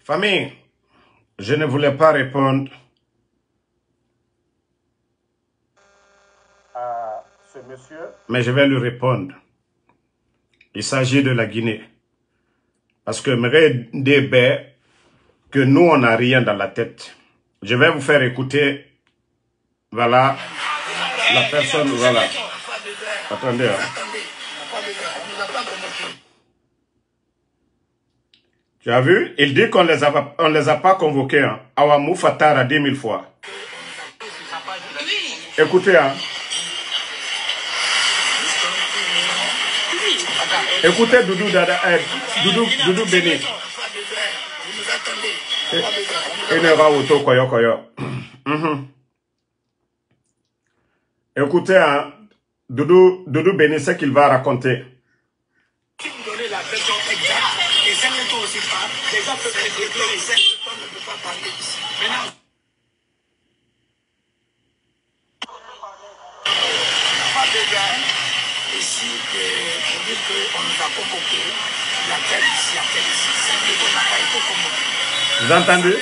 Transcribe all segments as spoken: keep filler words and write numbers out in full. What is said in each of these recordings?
Famille, je ne voulais pas répondre à ce monsieur, mais je vais lui répondre. Il s'agit de la Guinée. Parce que me débat que nous, on n'a rien dans la tête. Je vais vous faire écouter, voilà, la personne, voilà. Attendez, hein. Tu as vu? Il dit qu'on les a, on les a pas convoqués, hein. Awamou Fatara dix mille fois. Écoutez, hein. Écoutez Doudou Dada, eh, Doudou, Doudou Béni. Et ne va auto koyo koyo. Écoutez, hein, Doudou, Doudou Béni, ce qu'il va raconter. Qui vous donnez la version exacte, et cinq minutes aussi pas, les gens peuvent être déclarés, cinq minutes ne peut pas parler ici. Maintenant, pas besoin ici pour dire qu'on nous a convoqué, il y a tel ici, il y a tel ici, cinq minutes n'a pas été convoqué. Vous entendez?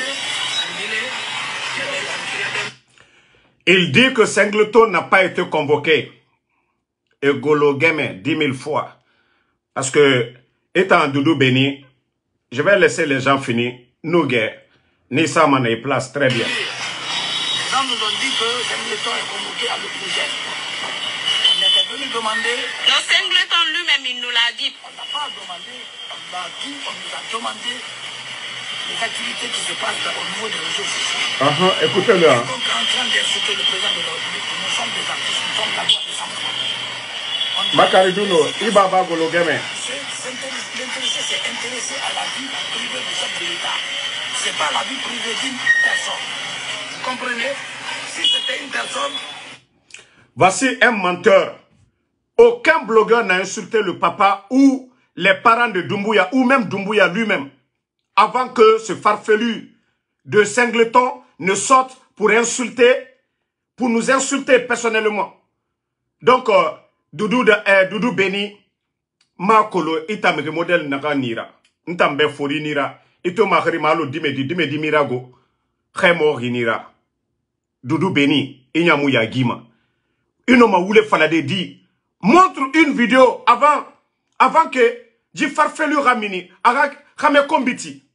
Il dit que Singleton n'a pas été convoqué. Et Golo Game dix mille fois. Parce que, étant Doudou Béni, je vais laisser les gens finir. Nous, guerres, Nissa m'en est place très bien. Les gens nous ont dit que Singleton est convoqué à l'opposition. On était venu demander. Non, Singleton lui-même, il nous l'a dit. On n'a pas demandé, on l'a dit, on nous a demandé les activités qui se passent au niveau des réseaux sociaux. Uh -huh, écoutez-le. Hein. Donc, en train d'insulter le président de la République, nous sommes des artistes, nous sommes la voix des enfants. Bakariduno, Ibaba Golo Game. L'intéressé, c'est intéressé à la vie privée du chef de l'État. Ce n'est pas la vie privée d'une personne. Vous comprenez? Si c'était une personne... Voici un menteur. Aucun blogueur n'a insulté le papa ou les parents de Doumbouya, ou même Doumbouya lui-même, avant que ce farfelu de Singleton ne sorte pour insulter, pour nous insulter personnellement. Donc, euh, Doudou, eh, Doudou Béni, Makolo, itamere modèle naga nira. Ntambe fori nira. Ito mahri malo dimedi, dimedi mirago. Khemo nira. Doudou Béni, inyamu ya gima. Inoma oule falade di. Montre une vidéo avant, avant que Ji farfelu ramini, aga khame kombiti.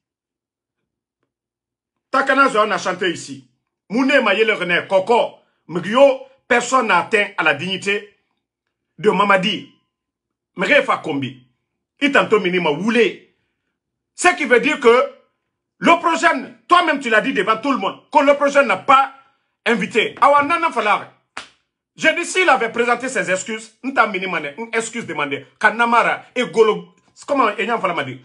Takana zo a chanté ici. Moune mayele rené koko. Mgyo, personne n'a atteint à la dignité de Mamadi. Mrefa kombi. Itanto minima woulé. Ce qui veut dire que l'opprogène, toi-même tu l'as dit devant tout le monde, que l'opprogène n'a pas invité. Awanana falare. J'ai dit s'il avait présenté ses excuses, n'ta minima une excuse demandée. Kanamara et Golo, comment Enyan Fala m'a dit?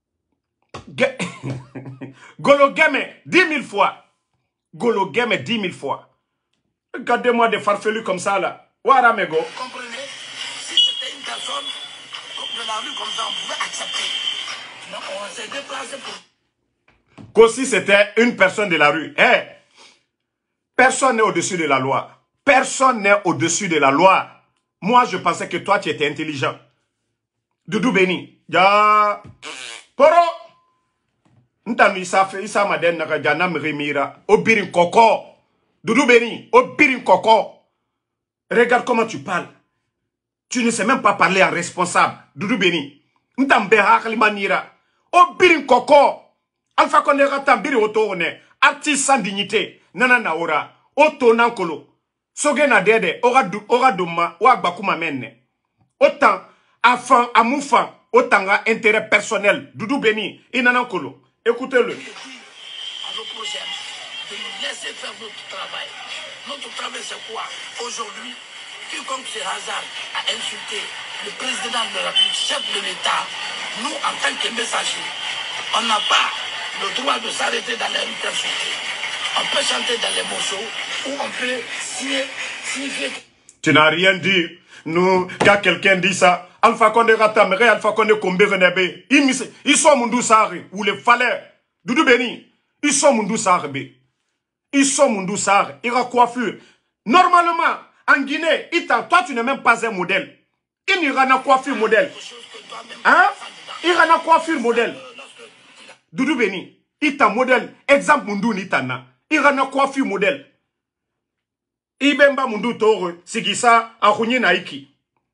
Golo Game dix mille fois. Golo Game dix mille fois. Regardez-moi des farfelus comme ça là. Waramego. Vous comprenez? Si c'était une personne de la rue comme ça, on pouvait accepter. Donc on s'est déplacé pour... Qu'aussi c'était une personne de la rue. Hey, personne n'est au-dessus de la loi. Personne n'est au-dessus de la loi. Moi, je pensais que toi, tu étais intelligent. Doudou Béni. Ya. Poro. Ntami isa fe isa maden naka jana mira. Obirin koko. Doudou Béni. Obirin koko. Regarde comment tu parles. Tu ne sais même pas parler en responsable. Doudou Béni. Ntambe hakli manira. Obirin koko. Alpha Condé ratambiri oto one. Artiste sans dignité. Nana naora. Oto nankolo. Sogena dede, ora duma, wa bakuma menne. Autant, afin, amoufan, autant à intérêt personnel. Doudou Béni, inanankolo. Écoutez-le. À nos prochaines, de nous laisser faire notre travail. Notre travail, c'est quoi? Aujourd'hui, quiconque se hasard à insulter le président de la République, chef de l'État, nous, en tant que messagers, on n'a pas le droit de s'arrêter dans les rues d'insulter. On peut chanter dans les morceaux ou on peut signifier. Tu n'as rien dit. Nous, quand quelqu'un dit ça, Alpha Condé Ratamere, Alpha Condé Kombe Renebe, ils sont Mundou Sahari, ou les falais. Doudou Béni, ils sont Mundou Sahari. Ils sont Mundou Sahari. Ils ont coiffure. Normalement, en Guinée, toi, tu n'es même pas un modèle. Il n'y a pas coiffure modèle. Hein? Il n'y a pas coiffure modèle. Doudou Béni. ita modèle exemple mundu ni tana irana coiffe modèle ibemba mundu tore sigisa ahunyi naiki.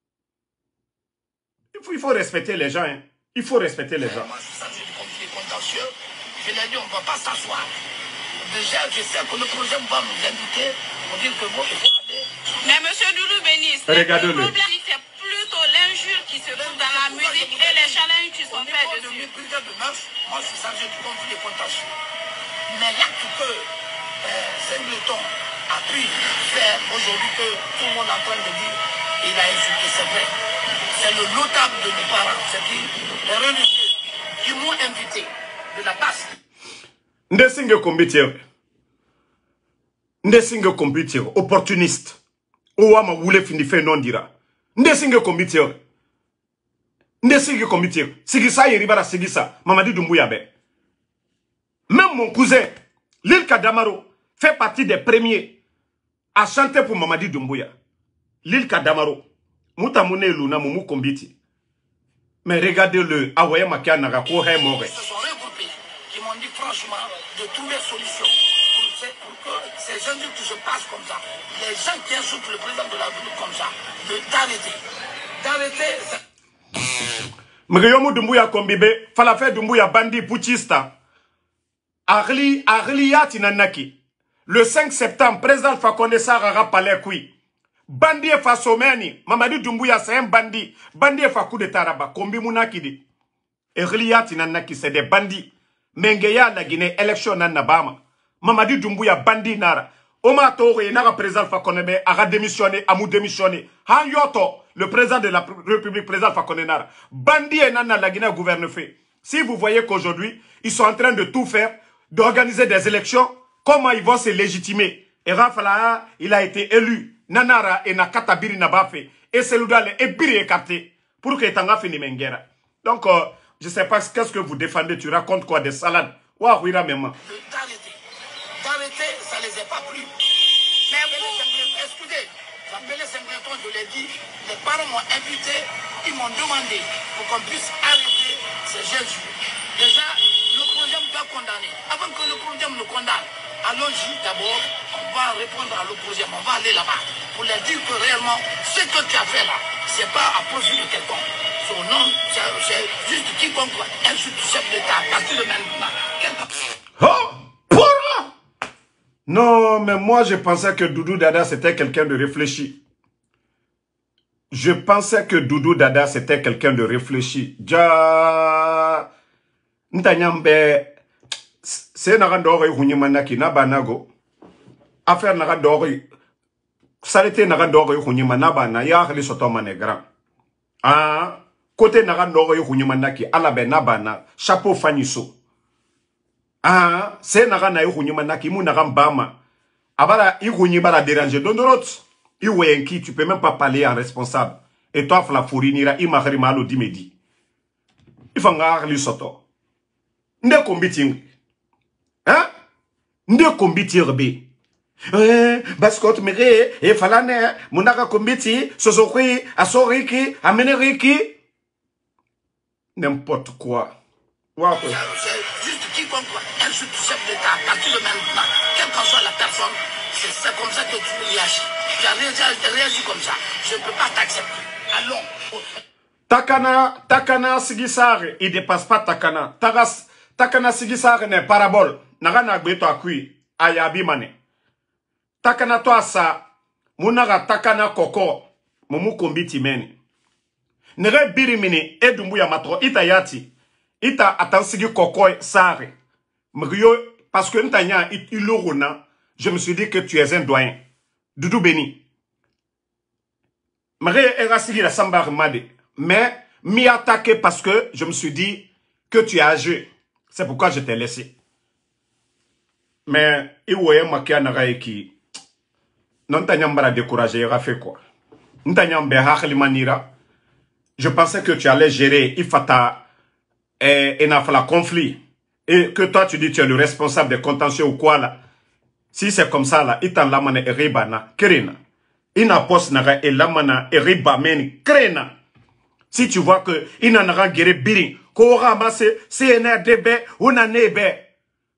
Il faut, il faut respecter les gens hein. Il faut respecter les gens. Je l'ai dit, on ne va pas s'asseoir. Déjà, je sais que le projet va nous inviter pour dire que bon, il faut aller. Mais monsieur Doudou Bénis, regardez-le. Le problème, c'est plutôt l'injure qui se trouve dans la musique et les challenges qui sont faits dessus. Au niveau de mœurs, moi je suis chargé du conflit et contentieux. Mais l'acte que euh, Singleton a pu faire aujourd'hui, que tout le monde est en train de dire, il a insulté, c'est vrai. C'est le notable de mes parents, c'est-à-dire les religieux qui m'ont invité de la passe. Ndesinge combitir. Ndesinge combitir. Opportuniste. Ouama wule finife non dira. Ndesinge combitir. Ndesinge combitir. Sigisa yeribara sigisa. Mamadi Doumbouya be. Même mon cousin, Lil Kadamaro, fait partie des premiers à chanter pour Mamadi Doumbouya. Lil Kadamaro. Mouta mouné luna moumou kombiti. Mais regardez-le. Awaye makia nagako hay more. Qui m'ont dit franchement de trouver solution pour, pour que ces gens qui se passent comme ça, les gens qui insultent le président de la République comme ça, d'arrêter. D'arrêter. Mriyomu Doumbouya kombibe, falafe Doumbouya bandi putschista. Arli, Arliyati nanaki. Le cinq septembre, président Alpha Condé Sarara palais kui. Bandi e fa someni, Mamadi Doumbouya c'est un bandit. Bandi e fa coup de taraba, kombi munakidi. Arliyati nanaki, c'est des bandits. Mengeya na Guinée, élection na Nabama. Mamadi Doumbouya bandi nara. Oma Tore, nara président Alpha Condé a démissionné, a mou démissionné. Han Yoto, le président de la République, président Alpha Condé nara. Bandi et nana la Guinée gouverne fait. Si vous voyez qu'aujourd'hui, ils sont en train de tout faire, d'organiser des élections, comment ils vont se légitimer? Et Rafala, il a été élu. Nanara et Nakatabiri Nabafe. Et Seloudale et Biri écarté. Pour que Tanga finisse Mengera. Donc, euh, je ne sais pas qu'est-ce que vous défendez. Tu racontes quoi? Des salades? Ouah, oui, là, même. D'arrêter. D'arrêter, ça ne les a pas plu. Mais vous, excusez, j'appelais Singleton, je l'ai dit, les parents m'ont invité, ils m'ont demandé pour qu'on puisse arrêter ces Jésus. Déjà, le projet doit condamner. Avant que le projet me condamne, allons-y d'abord, on va répondre à l'opposition, on va aller là-bas pour leur dire que réellement, ce que tu as fait là, ce n'est pas à profit de quelqu'un. Son nom, c'est juste quiconque insulte le chef d'État à partir de maintenant. Oh, pourra! Non, mais moi je pensais que Doudou Dada c'était quelqu'un de réfléchi. Je pensais que Doudou Dada c'était quelqu'un de réfléchi. Ja, Ntanyambe, c'est Naradori Hunyimanaki Nabanago. Affaire Naradori, Salete Naradori Hunyimanabana, Yahli Sotomane grand. Ah, côté Naradori Hunyimanaki, Alabe Nabana, chapeau Faniso. Ah, c'est Narana Hunyimanaki, Munarambama. Abara, Ihunibara déranger. Dondorot, Iwenki, tu peux même pas parler en responsable. Et toi, la Fourinira, Imarimalo Dimedi. Il faut nga Soto. Nde combiting. Hein? Nde combitir be. Eh, baskot mere, e falane, munaka combiti, sosokri, asoriki, ameneriki. N'importe quoi. Wow. C'est juste quiconque insulte le chef d'État à partir de maintenant, quelle que soit la personne, c'est comme ça que tu réagis. Tu as réagi, réagi comme ça. Je ne peux pas t'accepter. Allons. Takana, Takana Sigisare, il dépasse pas Takana. Taras, Takana Sigisare n'est parabole. Nagana gbeto akui, ayabi mane. Takana toi sa, munara Takana koko, mumu kombiti meni. Nere birimini, edumbuya matro, ita yati. Ita atansigi koko sare. Mrio, parce que n'tanya ilorona, je me suis dit que tu es un doyen. Doudou Béni. Mrie erasigi la sambar made. Mais m'y attaquer parce que je me suis dit que tu as âgé. C'est pourquoi je t'ai laissé. Mais il voyait ma qui a qui non t'as découragé, il a fait quoi? Je pensais que tu allais gérer Ifata et Nafala conflit. Et que toi tu dis tu es le responsable des contentieux ou quoi là. Si c'est comme ça là, il t'en lamane et ribana, krena. Il n'a pas naga et lamana et ribameni, krena. Si tu vois que il n'en a guéri biri, qu'on ramasse C N R D B ou nanebe,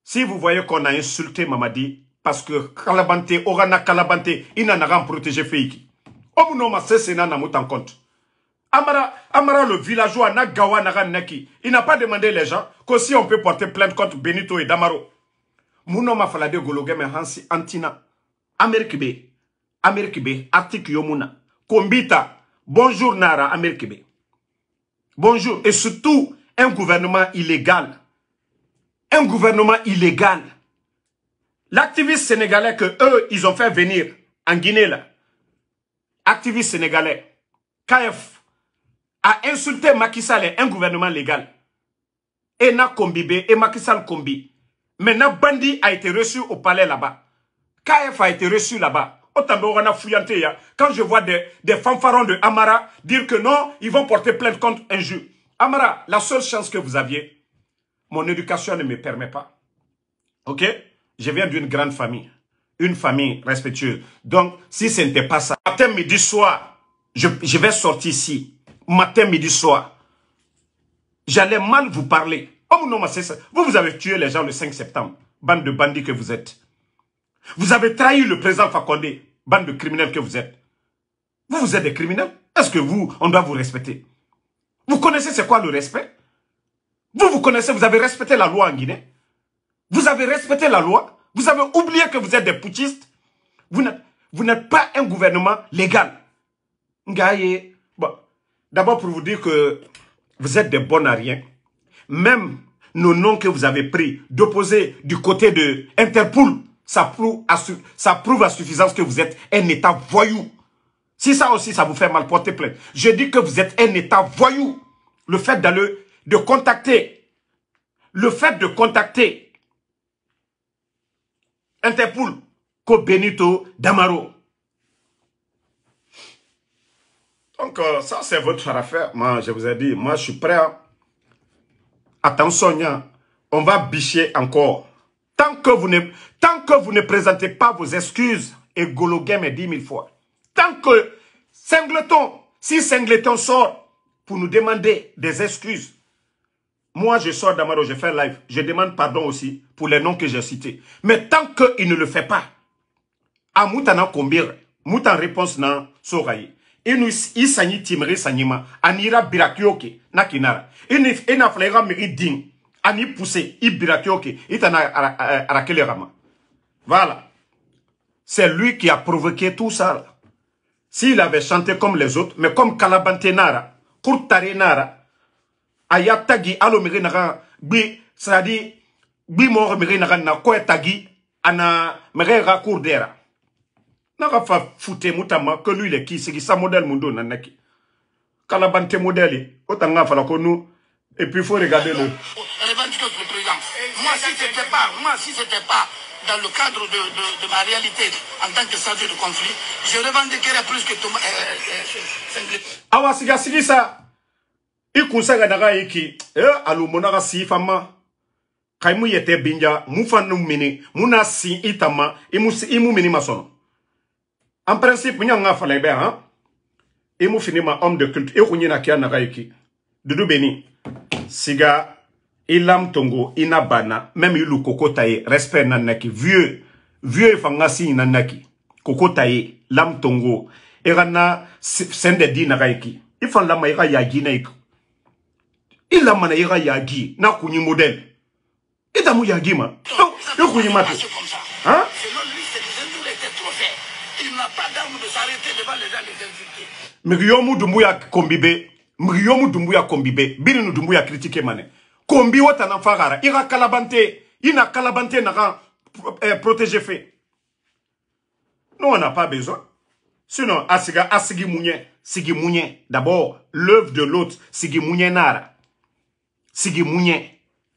Si vous voyez qu'on a insulté Mamadi, parce que Kalabante, Orana Kalabante, il n'en a rien protégé Feiki. Om non ma c'est na namut en compte. Amara, Amara le villageois na gawa na naki. Il n'a pas demandé les gens que si on peut porter plainte contre Benito et Damaro. Mouno ma falade gologue me hansi antina. Amérique B. Amérique B. Article Yomuna. Kombita. Bonjour Nara, Amérique B. Bonjour. Et surtout, un gouvernement illégal. Un gouvernement illégal. L'activiste sénégalais que eux, ils ont fait venir en Guinée là. Activiste sénégalais. K F a insulté Macky Sall, un gouvernement légal. Et na Kombibé et Macky Sall Kombi. Maintenant, Bandi a été reçu au palais là-bas. K F a été reçu là-bas. Quand je vois des, des fanfarons de Amara dire que non, ils vont porter plainte contre un juge. Amara, la seule chance que vous aviez, mon éducation ne me permet pas. Ok? Je viens d'une grande famille. Une famille respectueuse. Donc, si ce n'était pas ça, matin, midi, soir, je, je vais sortir ici. Matin, midi, soir. J'allais mal vous parler. Oh non, c'est ça. Vous, vous avez tué les gens le cinq septembre. Bande de bandits que vous êtes. Vous avez trahi le président Fakonde. Bande de criminels que vous êtes. Vous, vous êtes des criminels. Est-ce que vous, on doit vous respecter? Vous connaissez c'est quoi le respect? Vous, vous connaissez, vous avez respecté la loi en Guinée. Vous avez respecté la loi. Vous avez oublié que vous êtes des putschistes. Vous n'êtes pas un gouvernement légal. Ngaye. Bon, d'abord pour vous dire que vous êtes des bons à rien. Même nos noms que vous avez pris d'opposer du côté de Interpol, ça prouve, à, ça prouve à suffisance que vous êtes un État voyou. Si ça aussi, ça vous fait mal, porter plainte. Je dis que vous êtes un État voyou. Le fait d'aller, de contacter, le fait de contacter Interpol, Ko Benito Damaro. Donc, euh, ça, c'est votre affaire. Moi, je vous ai dit, moi, je suis prêt à... Attention, on va bicher encore. Tant que vous ne, tant que vous ne présentez pas vos excuses, et Golo Game est dix mille fois. Tant que Singleton, si Singleton sort pour nous demander des excuses, moi je sors d'Amaro, je fais live, je demande pardon aussi pour les noms que j'ai cités. Mais tant qu'il ne le fait pas, à Moutana Kombir, Moutan réponse nan Soraï. Il s'agit timri sanima, anira birakioke, nakinara. Il n'a flaira miri ding, ani poussé, il birakioke, il t'en a arakele rama. Voilà. C'est lui qui a provoqué tout ça. S'il avait chanté comme les autres, mais comme Kalabante Nara, Kurtare Nara, Ayatagi, Alomiri Nara, Bi, c'est-à-dire, Bi Mor Miri Nara, Koetagi, Ana Mere Rakurdera. Nara fa fouté moutama que lui il est qui c'est qui sa modèle mundo nanaki. Kalabante modèle autant fala que nous et puis il faut regarder le. Revendique le président. Moi si c'était pas, moi si c'était pas dans le cadre de, de, de ma réalité en tant que chargé de conflit, je revendiquerais plus que Thomas. Awa siga sigi ça. Il conseille naga iki eh alu monara si fama. Kaimu yete binja mufanu mini muna si itama imu imu mini masono. En principe, nous avons fait hein. Et nous finissons homme de culte. Et nous avons fait un Doudou Beni. Siga, ilam tongo, inabana, même il koko taye, respect nanaki, vieux, vieux fangasi nanaki, koko taye, lam tongo, erana sende di nagaiki. Il faut la maïra yagi naiko. Il la maïra yagi, na kuni modèle. Et ta mou yagi ma. Il kuni matu. Hein? Mriyomu Dumbuya Kombibe, Mriyomu Dumbuya Kombibe, Birinu Dumbuya critiqué mané. Kombi wata na fagara, ira Kalabante, ina Kalabante n'a eh, protégé fait. Nous on n'a pas besoin. Sinon, Asiga, Asigi Mounye, Sigi Mounye, d'abord, l'œuvre de l'autre, Sigi Mounye Nara. Sigi Mounye.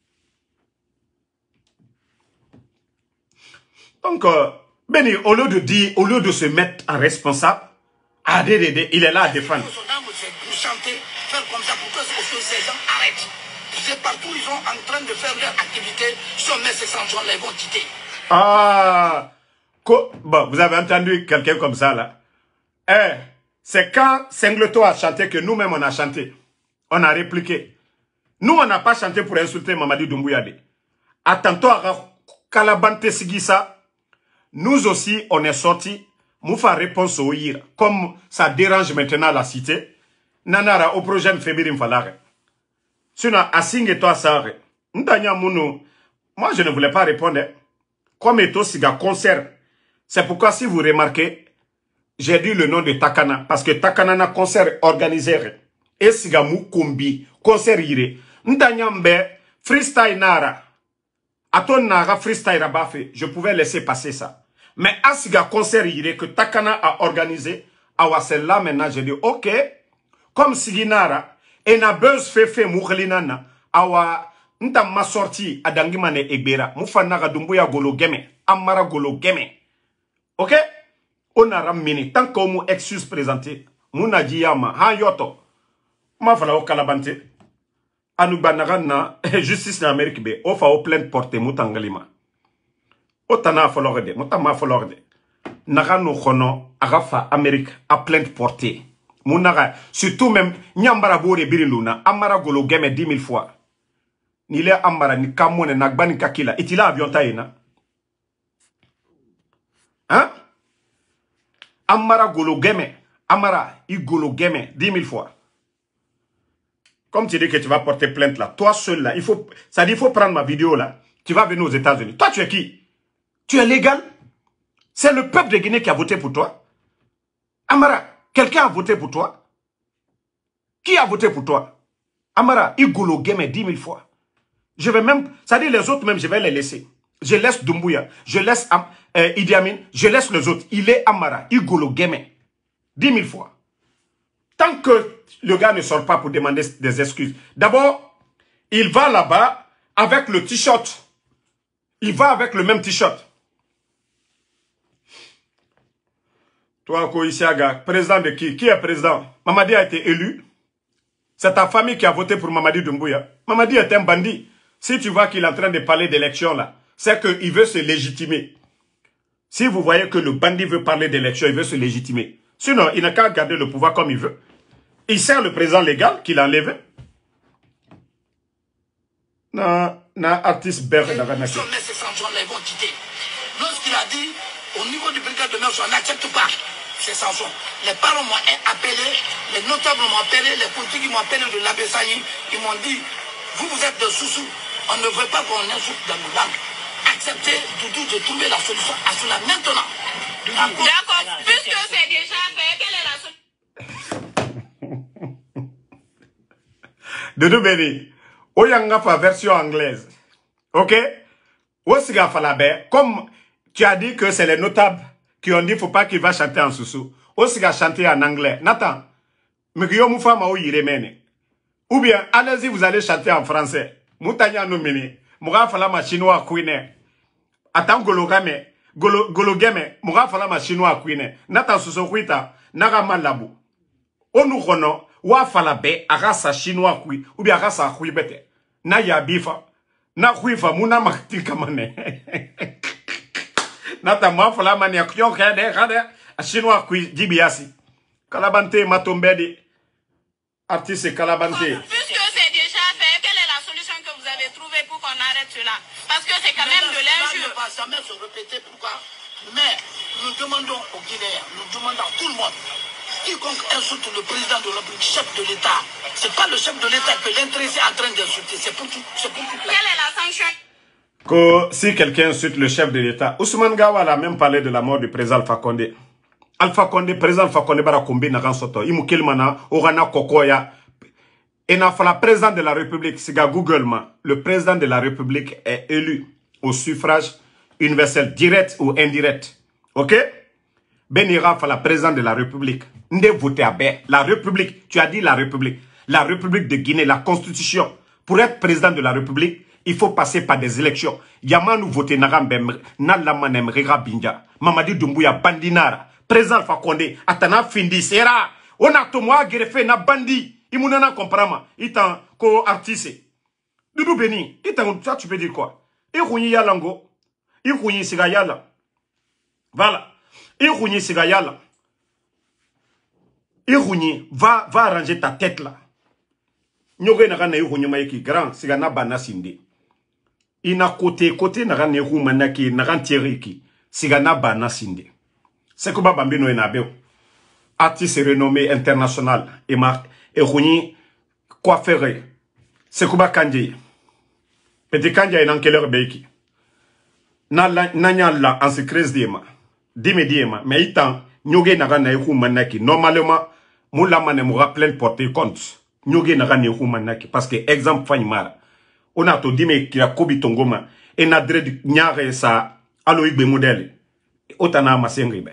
Donc, euh, Beni, au lieu de dire, au lieu de se mettre en responsable, ah, il est là à défendre. Pour chanter, faire comme ça, pour que ces gens arrêtent. C'est partout, ils sont en train de faire leur activité. Si on met ces sanctions, ils vont quitter. Ah, bon, vous avez entendu quelqu'un comme ça là. Eh, c'est quand Singleton a chanté que nous-mêmes on a chanté. On a répliqué. Nous, on n'a pas chanté pour insulter Mamadi Doumbouya. Attends-toi à Kalabante Sigisa, nous aussi, on est sortis, Moufa réponse au I R, comme ça dérange maintenant la cité, Nanara, au projet Fébirim Falare. Sinon, Asing et toi, ça, Ntanya Mounou, moi je ne voulais pas répondre, comme Eto Siga concert. C'est pourquoi si vous remarquez, j'ai dit le nom de Takana, parce que Takana na concert organisé, et Siga Mou Kombi, concert ire. Ntanya Mbe, freestyle Nara. Aton Nara freestyle Rabafe, je pouvais laisser passer ça. Mais Asiga concert ire que Takana a organisé, awa celle-là maintenant, j'ai dit, ok, comme Siginara, et na buzz fefe moukhelinana, awa, nta ma sorti à Dangimane Egbera, Moufanaga Dumbuya Golo Geme, Amara Golo Geme. Ok? On a ramené, tant qu'on m'a excuse présenté, Mouna Diyama, Han Yoto, ma fala au Kalabante, Anubanagana, justice en Amérique B, ofa au plainte portée, Moutangalima. Otana Folorde, Moutama Folorde. Nagano Khono, Arafa Amérique, a plainte portée. Mounaga, surtout même, Nyambara Bore Biriluna, Amara Golo Geme dix mille fois. Ni le Amara, ni Kamone, Nagbani Kakila, et il a avion taïna. Hein? Amara Golo Geme, Amara, il Golo Geme dix mille fois. Comme tu dis que tu vas porter plainte là, toi seul là, il faut, ça dit, il faut prendre ma vidéo là, tu vas venir aux États-Unis. Toi, tu es qui? Tu es légal? C'est le peuple de Guinée qui a voté pour toi. Amara, quelqu'un a voté pour toi? Qui a voté pour toi? Amara, il Golo Geme dix mille fois. Je vais même, ça dit les autres même, je vais les laisser. Je laisse Doumbouya, je laisse euh, Idi Amin, je laisse les autres. Il est Amara, il Golo Geme dix mille fois. Tant que le gars ne sort pas pour demander des excuses. D'abord, il va là-bas avec le t-shirt. Il va avec le même t-shirt. Toi, Koïsiaga, président de qui? Qui est président? Mamadi a été élu. C'est ta famille qui a voté pour Mamadi Doumbouya. Mamadi est un bandit. Si tu vois qu'il est en train de parler d'élection là, c'est qu'il veut se légitimer. Si vous voyez que le bandit veut parler d'élection, il veut se légitimer. Sinon, il n'a qu'à garder le pouvoir comme il veut. Il sert le président légal qu'il a enlevé. Non, non, artiste Berre d'Aganaki. Lorsqu'il a dit, au niveau du brigade de Merce, on n'accepte pas ces sanctions. Les parents m'ont appelé, les notables m'ont appelé, les politiques m'ont appelé de l'Abessani. Ils m'ont dit, vous, vous êtes de sous-sous. On ne veut pas qu'on insulte dans nos langues. Acceptez, Doudou, de trouver la solution à cela maintenant. D'accord, puisque c'est déjà fait, quelle est la solution? Doudou Béni, Oyanga fa version anglaise. Ok? Osiga Falabe, comme tu as dit que c'est les notables qui ont dit qu'il ne faut pas qu'il va chanter en sous-sous. Osiga chanter en anglais. Nathan, Miguel Moufa Mao Yiremene. Ou bien, allez-y, vous allez chanter en français. Moutanya Noumini, Moura Falama chinois Queen. Attends, Gologame, Gologame, Moura Falama chinois Queen. Nathan Susokuita, Nagama Labu. Onu kono, wa Falabe, Arasa chinois Queen, ou bien Arasa Quibete. Na ya bifa. Na Quifa, Mouna Makti Kamane. Nathan Mafalama ni Akyon Kade, Kade, chinois Queen, Dibiasi. Kalabante Matombedi. Artiste Kalabante. Puisque c'est déjà fait, quelle est la solution que vous avez trouvée pour qu'on arrête cela? Parce que c'est quand même de l'injure. Ça ne va jamais se répéter, pourquoi? Mais nous demandons aux Guinéens, nous demandons à tout le monde, quiconque insulte le président de la République, chef de l'État, c'est pas le chef de l'État que l'intéressé est en train d'insulter, c'est pour tout, c'est pour tout. Quelle est la sanction? Que si quelqu'un insulte le chef de l'État, Ousmane Gawal a même parlé de la mort du président Alpha Condé. Alpha Condé, président Alpha Condé, bara kombi na gansoto. Imu kilmana, orana kokoya. Et n'a pas la président de la République, c'est Google ma. Le président de la République est élu au suffrage universel direct ou indirect. Ok? Benira fa la président de la République. Nde voté à ben. La République, tu as dit la République. La République de Guinée, la Constitution. Pour être président de la République, il faut passer par des élections. Yamanu voté Nagambem, Nalamanem Rega Binja, Mamadi Doumbouya Bandinara. Président Alpha Condé, Atana Findi, Sera, on a tomoa greffé na bandi, imunana comprama, itan ko artiste. Doudou Béni, itan, ça tu peux dire quoi? Irouni yalango, irouni siga yala. Voilà, irouni siga yala. Irouni, va, va arranger ta tête là. Nyoge na gana irouni maïki grand, siga na bana sindi. ina côté côté naga nehu manaki naga tieriki sigana bana sinde c'est que baba mbino enabeo artiste renommé international et ma et roni coiffeur c'est que ba kanje petit kanje ina keleur beki na na nyalla en secret dima dime dima mais itan nyoge naga na nehu manaki normalement moula mané mo rappelle porter compte nyoge naga nehu manaki parce que exemple fanyimara on a tout dit mais qu'il a kobi tongoma et n'a dread nyare sa alo igbe modèle otana masengibe.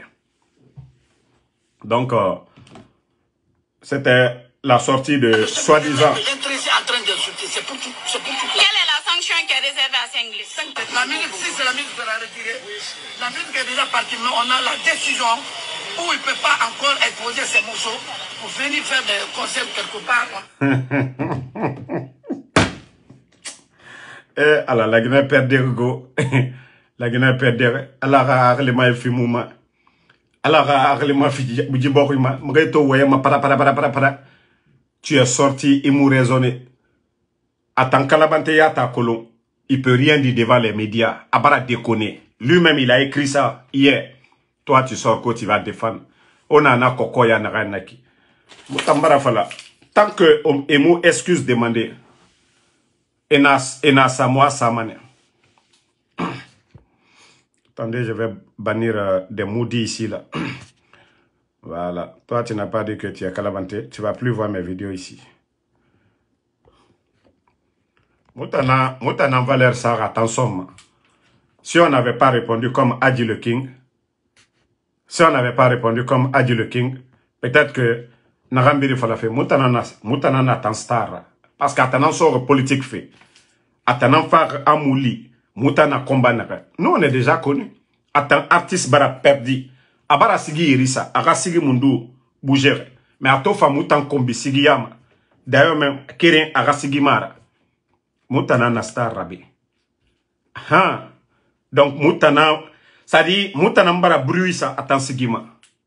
Donc euh, c'était la sortie de soi-disant. C'est pour tout, c'est pour tout. Quelle est la sanction qui est réservée à Senglis? La musique, si c'est la musique de la retirer, la musique est déjà partie, mais on a la décision où il ne peut pas encore exposer ses morceaux pour venir faire des concerts quelque part. Eh, ala la gina perdre go la gina perdre ala ga arle ma fi muma ala ga arle ma fi buji bokku ma mugay to woye ma para para para para para tu es sorti et mou raisonner attends Kalabante ya ta colon il peut rien dire devant les médias abara déconner lui-même il a écrit ça hier toi tu sors quoi tu vas défendre on a na koko ya na naki mutambara fala tant que emo excuse demander Enas, Enas à moi, ça m'a. Attendez, je vais bannir euh, des maudits ici, là. Voilà. Toi, tu n'as pas dit que tu es Kalabante. Tu ne vas plus voir mes vidéos ici. Moutana, Moutana Valère Sarah, attention. Si on n'avait pas répondu comme Adi le King, si on n'avait pas répondu comme Adi le King, peut-être que Narambiri Falafé, Moutana Moutana Nathan Star. Parce qu'attendant sort politique fait. Attendant faire amouli. Moutana combat naka. Nous on est déjà connus. Attends artiste bara perdi. Abara sigi irisa. Aga sigi mundu bouger. Mais atofa moutan kombi sigi yama. D'ailleurs même keren aga sigi mara. Moutana na star rabi. Ha. Donc Moutana. Ça dit Moutana mbara bruit ça. Attends sigi ma.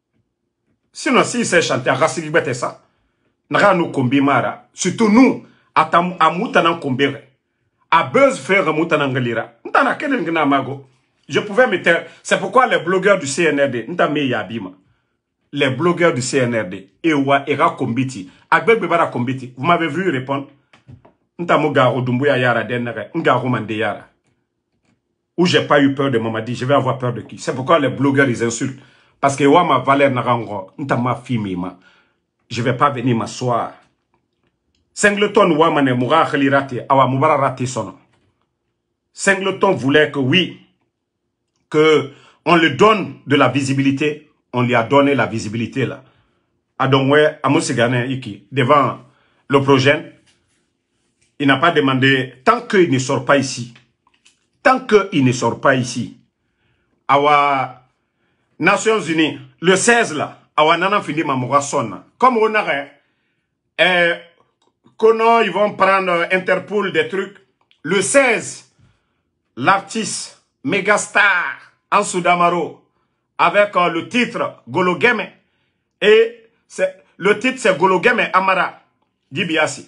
Sinon si c'est chanté aga sigi bete ça. Naga nous kombi mara. Surtout nous. Atam amutana kombere a buzz faire amutana ngalira ntana kenen ngina mago je pouvais me taire. C'est pourquoi les blogueurs du C N R D ntame yabima les blogueurs du C N R D ewa era kombiti agbegbe bara kombiti vous m'avez vu répondre ntamo garo dumbuya yara denere ngaro mande yara où j'ai pas eu peur de Mamadi je vais avoir peur de qui? C'est pourquoi les blogueurs ils insultent parce que wa ma valeur narango ntama fimima je vais pas venir m'asseoir. Singleton Wamane Moura Khalirati, Awa Moubara Rati Sono. Singleton voulait que oui, que on lui donne de la visibilité, on lui a donné la visibilité là. Adonwe Amosigane Iki, devant le projet, il n'a pas demandé, tant qu'il ne sort pas ici, tant qu'il ne sort pas ici, Awa Nations Unies, le seize là, Awa Nana Fini Mamoura Sona, comme on a euh, Kono, ils vont prendre Interpol des trucs. Le seize, l'artiste mégastar Ansou Damaro avec euh, le titre Gologeme. Et le titre c'est Gologeme Amara Dibiasi.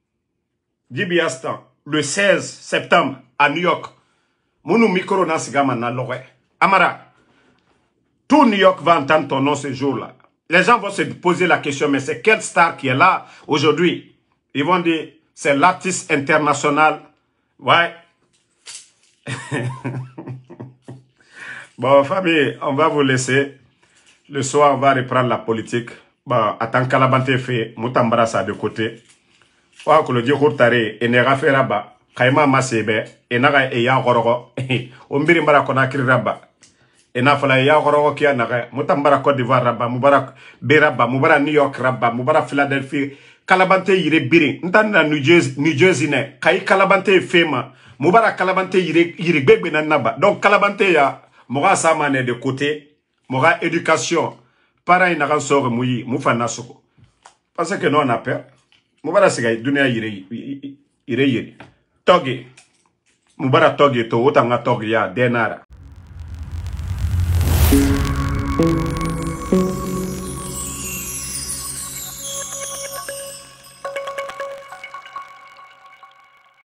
Dibiastan. Le seize septembre à New York. Mounou micro nasigama na lore. Amara. Tout New York va entendre ton nom ce jour-là. Les gens vont se poser la question, mais c'est quelle star qui est là aujourd'hui? Ils vont dire, c'est l'artiste international. Ouais. Bon, famille, on va vous laisser. Le soir, on va reprendre la politique. Bon, attends Kalabante fait, Moutambara ça de côté. Wa ko le di khurtare e ne gafera ba kayma masebe e naga e ya gorogo o mbiri mbara ko na kiri rabba e na fala ya gorogo ki naga Mutambara Côte d'Ivoire rabba Mubarak be rabba Mubarak New York rabba Mubarak Philadelphia Kalabante yire biri ntanda New Jersey New Jersey ne kay Kalabante fema Mubarak Kalabante yire yire gbegbe na naba. Donc Kalabante ya moga samane de côté moga éducation para ina kan sore muyi mufana soko parce que non on a peur Mubarak siga dunia yire yire yire togi Mubarak togi to utanga togi ya denara.